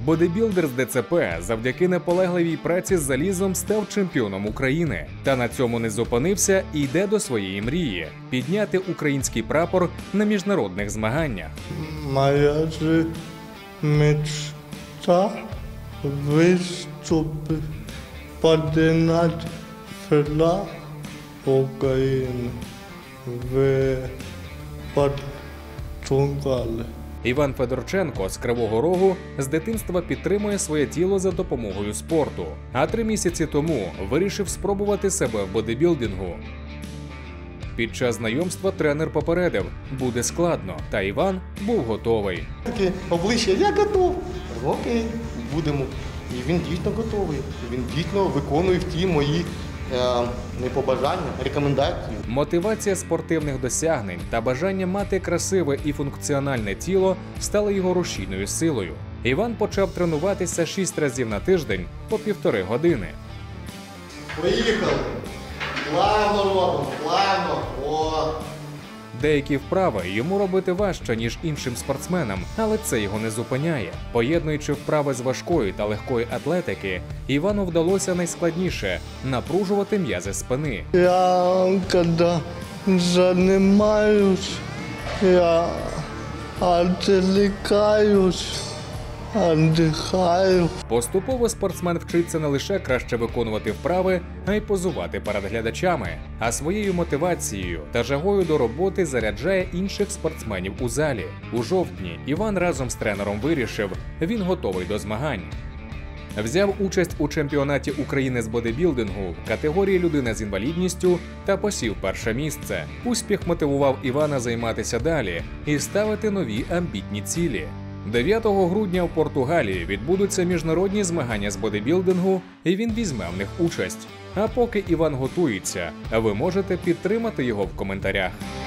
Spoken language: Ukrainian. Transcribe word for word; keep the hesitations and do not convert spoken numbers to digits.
Бодибілдер з Де Це Пе завдяки наполегливій праці з залізом став чемпіоном України. Та на цьому не зупинився і йде до своєї мрії – підняти український прапор на міжнародних змаганнях. Моя ж мечта виступити підняти флаг України в Португалії. Іван Федорченко з Кривого Рогу з дитинства підтримує своє тіло за допомогою спорту, а три місяці тому вирішив спробувати себе в бодибілдингу. Під час знайомства тренер попередив – буде складно, та Іван був готовий. Таке обличчя, я готов. Окей, будемо. І він дійсно готовий. Він дійсно виконує ті мої е, не побажання, рекомендації. Мотивація спортивних досягнень та бажання мати красиве і функціональне тіло стали його рушійною силою. Іван почав тренуватися шість разів на тиждень по півтори години. Поїхали! Плавно робимо, плавно. О! Деякі вправи йому робити важче, ніж іншим спортсменам, але це його не зупиняє. Поєднуючи вправи з важкої та легкої атлетики, Івану вдалося найскладніше – напружувати м'язи спини. Я коли займаюсь, я відволікаюсь, віддихаю. Поступово спортсмен вчиться не лише краще виконувати вправи, а й позувати перед глядачами. А своєю мотивацією та жагою до роботи заряджає інших спортсменів у залі. У жовтні Іван разом з тренером вирішив – він готовий до змагань. Взяв участь у чемпіонаті України з бодибілдингу в категорії «Людина з інвалідністю» та посів перше місце. Успіх мотивував Івана займатися далі і ставити нові амбітні цілі. дев'ятого грудня в Португалії відбудуться міжнародні змагання з бодибілдингу, і він візьме в них участь. А поки Іван готується, ви можете підтримати його в коментарях.